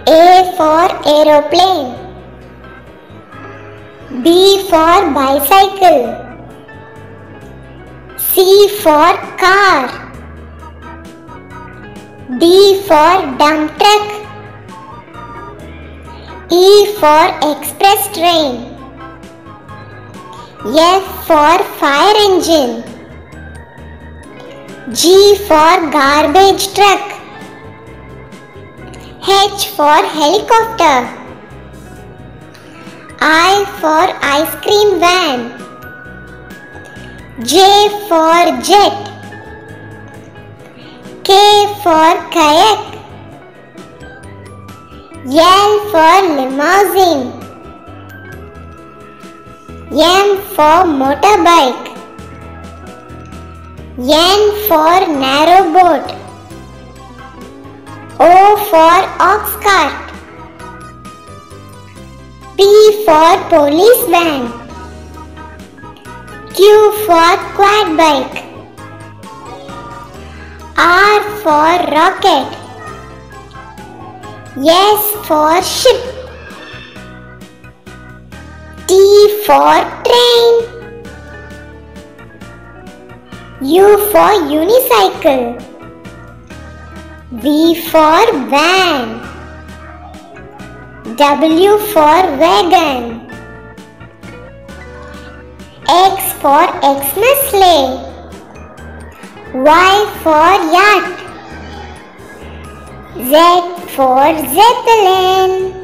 A for aeroplane. B for bicycle. C for car. D for dump truck. E for express train. F for fire engine. G for garbage truck. H for helicopter. I for ice cream van. J for jet. K for kayak. L for limousine. M for motorbike. N for narrowboat. O for ox cart. P for police van. Q for quad bike. R for rocket. S for ship. T for train. U for unicycle. V for van. W for wagon. X for Xmas sleigh. Y for yacht. Z for zeppelin.